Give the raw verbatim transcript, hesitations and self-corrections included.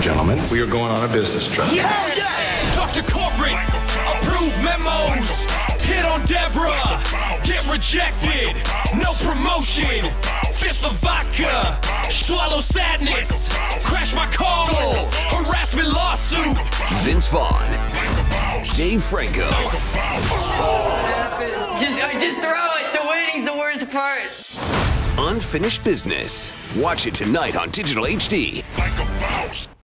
gentlemen, we are going on a business trip. Yeah, yeah. Talk to corporate, approve memos, hit on Deborah, get rejected, no promotion, fifth of vodka, swallow sadness, crash my car, harassment lawsuit. Vince Vaughn, Dave Franco. Just, uh, just throw it. The waiting's the worst part. Unfinished Business. Watch it tonight on Digital H D. Like a mouse.